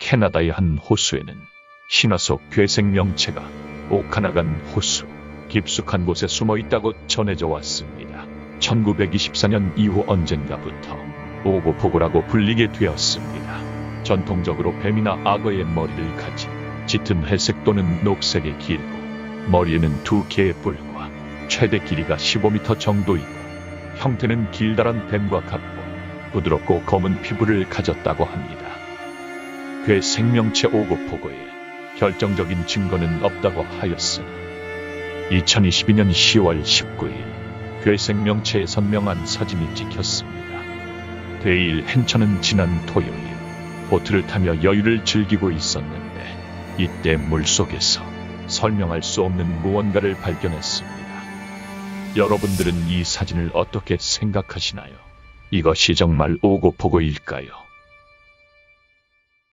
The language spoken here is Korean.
캐나다의 한 호수에는 신화 속 괴생명체가 오카나간 호수 깊숙한 곳에 숨어 있다고 전해져 왔습니다. 1924년 이후 언젠가부터 오고포고라고 불리게 되었습니다. 전통적으로 뱀이나 악어의 머리를 가진 짙은 회색 또는 녹색의 길고 머리에는 두 개의 뿔과 최대 길이가 15m 정도이고 형태는 길다란 뱀과 같고 부드럽고 검은 피부를 가졌다고 합니다. 괴생명체 오고포고에 결정적인 증거는 없다고 하였으나 2022년 10월 19일 괴생명체의 선명한 사진이 찍혔습니다. 대일 헨처는 지난 토요일 보트를 타며 여유를 즐기고 있었는데 이때 물속에서 설명할 수 없는 무언가를 발견했습니다. 여러분들은 이 사진을 어떻게 생각하시나요? 이것이 정말 오고포고일까요?